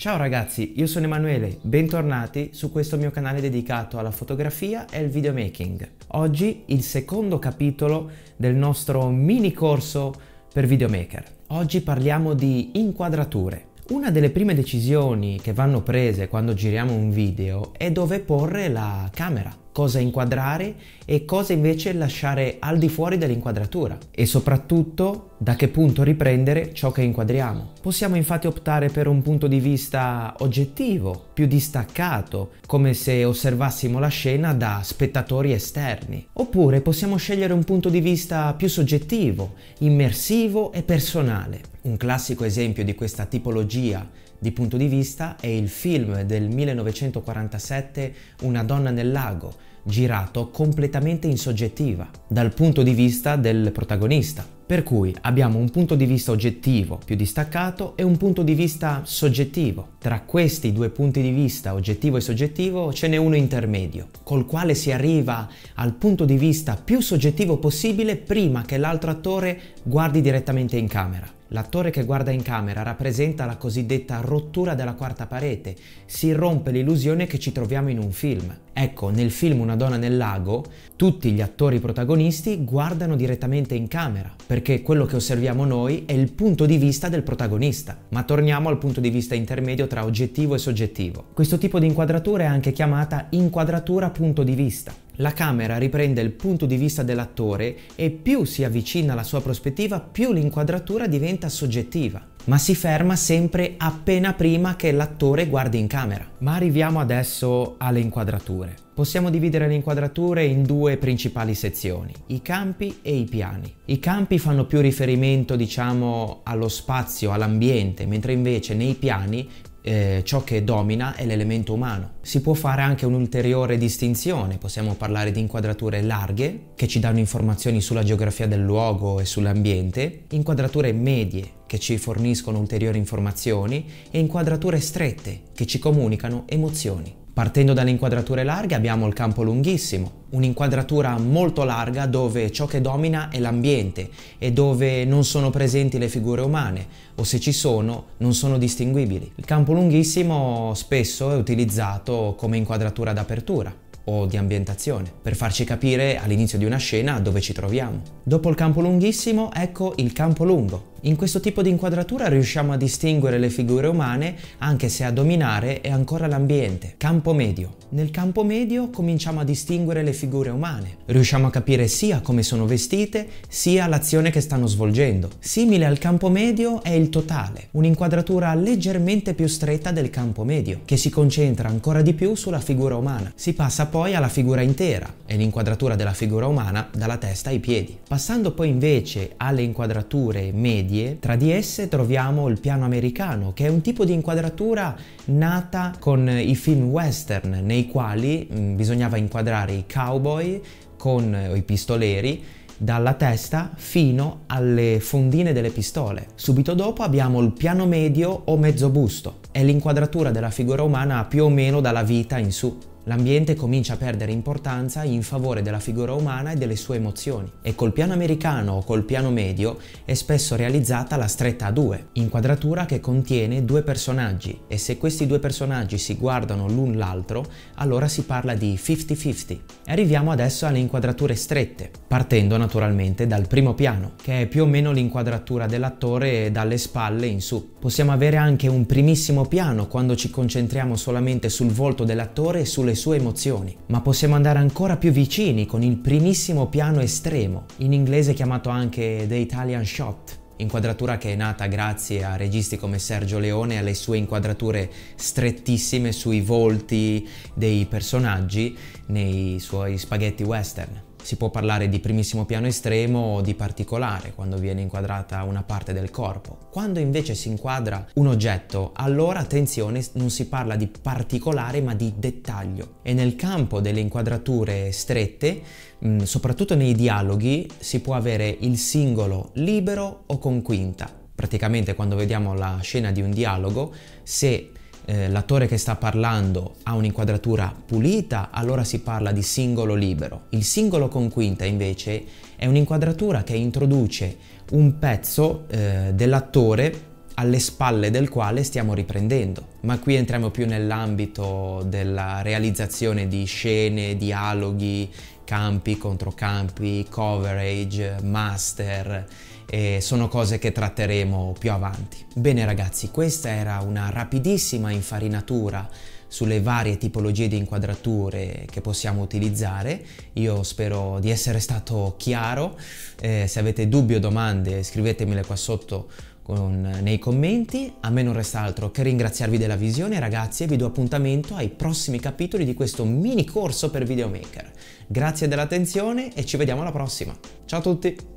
Ciao ragazzi, io sono Emanuele, bentornati su questo mio canale dedicato alla fotografia e al videomaking. Oggi il secondo capitolo del nostro mini corso per videomaker. Oggi parliamo di inquadrature. Una delle prime decisioni che vanno prese quando giriamo un video è dove porre la camera, cosa inquadrare e cosa invece lasciare al di fuori dell'inquadratura e soprattutto da che punto riprendere ciò che inquadriamo. Possiamo infatti optare per un punto di vista oggettivo, più distaccato, come se osservassimo la scena da spettatori esterni. Oppure possiamo scegliere un punto di vista più soggettivo, immersivo e personale. Un classico esempio di questa tipologia di punto di vista è il film del 1947 Una donna nel lago, girato completamente in soggettiva, dal punto di vista del protagonista. Per cui abbiamo un punto di vista oggettivo più distaccato e un punto di vista soggettivo. Tra questi due punti di vista, oggettivo e soggettivo, ce n'è uno intermedio, col quale si arriva al punto di vista più soggettivo possibile prima che l'altro attore guardi direttamente in camera. L'attore che guarda in camera rappresenta la cosiddetta rottura della quarta parete, si rompe l'illusione che ci troviamo in un film. Ecco, nel film Una donna nel lago, tutti gli attori protagonisti guardano direttamente in camera, perché quello che osserviamo noi è il punto di vista del protagonista. Ma torniamo al punto di vista intermedio tra oggettivo e soggettivo. Questo tipo di inquadratura è anche chiamata inquadratura punto di vista. La camera riprende il punto di vista dell'attore e più si avvicina alla sua prospettiva, più l'inquadratura diventa soggettiva, ma si ferma sempre appena prima che l'attore guardi in camera. Ma arriviamo adesso alle inquadrature. Possiamo dividere le inquadrature in due principali sezioni, i campi e i piani. I campi fanno più riferimento, diciamo, allo spazio, all'ambiente, mentre invece nei piani ciò che domina è l'elemento umano. Si può fare anche un'ulteriore distinzione, possiamo parlare di inquadrature larghe che ci danno informazioni sulla geografia del luogo e sull'ambiente, inquadrature medie che ci forniscono ulteriori informazioni e inquadrature strette che ci comunicano emozioni. Partendo dalle inquadrature larghe abbiamo il campo lunghissimo, un'inquadratura molto larga dove ciò che domina è l'ambiente e dove non sono presenti le figure umane o se ci sono non sono distinguibili. Il campo lunghissimo spesso è utilizzato come inquadratura d'apertura o di ambientazione, per farci capire all'inizio di una scena dove ci troviamo. Dopo il campo lunghissimo, ecco il campo lungo. In questo tipo di inquadratura riusciamo a distinguere le figure umane anche se a dominare è ancora l'ambiente. Campo medio. Nel campo medio cominciamo a distinguere le figure umane. Riusciamo a capire sia come sono vestite, sia l'azione che stanno svolgendo. Simile al campo medio è il totale, un'inquadratura leggermente più stretta del campo medio, che si concentra ancora di più sulla figura umana. Si passa poi alla figura intera, è l'inquadratura della figura umana dalla testa ai piedi. Passando poi invece alle inquadrature medie, tra di esse troviamo il piano americano, che è un tipo di inquadratura nata con i film western, nei quali bisognava inquadrare i cowboy con i pistoleri dalla testa fino alle fondine delle pistole. Subito dopo abbiamo il piano medio o mezzo busto, è l'inquadratura della figura umana più o meno dalla vita in su. L'ambiente comincia a perdere importanza in favore della figura umana e delle sue emozioni. E col piano americano o col piano medio è spesso realizzata la stretta a due, inquadratura che contiene due personaggi e se questi due personaggi si guardano l'un l'altro, allora si parla di 50-50. Arriviamo adesso alle inquadrature strette, partendo naturalmente dal primo piano, che è più o meno l'inquadratura dell'attore dalle spalle in su. Possiamo avere anche un primissimo piano quando ci concentriamo solamente sul volto dell'attore e sulle sue emozioni, ma possiamo andare ancora più vicini con il primissimo piano estremo, in inglese chiamato anche The Italian Shot, inquadratura che è nata grazie a registi come Sergio Leone e alle sue inquadrature strettissime sui volti dei personaggi nei suoi spaghetti western. Si può parlare di primissimo piano estremo o di particolare quando viene inquadrata una parte del corpo. Quando invece si inquadra un oggetto, allora attenzione, non si parla di particolare ma di dettaglio. E nel campo delle inquadrature strette, soprattutto nei dialoghi, si può avere il singolo libero o con quinta. Praticamente quando vediamo la scena di un dialogo, se l'attore che sta parlando ha un'inquadratura pulita, allora si parla di singolo libero. Il singolo con quinta invece è un'inquadratura che introduce un pezzo dell'attore alle spalle del quale stiamo riprendendo. Ma qui entriamo più nell'ambito della realizzazione di scene, dialoghi, campi, controcampi, coverage, master, e sono cose che tratteremo più avanti. Bene ragazzi, questa era una rapidissima infarinatura sulle varie tipologie di inquadrature che possiamo utilizzare. Io spero di essere stato chiaro. Se avete dubbi o domande scrivetemele qua sotto nei commenti. A me non resta altro che ringraziarvi della visione ragazzi, e vi do appuntamento ai prossimi capitoli di questo mini corso per videomaker. Grazie dell'attenzione e ci vediamo alla prossima. Ciao a tutti!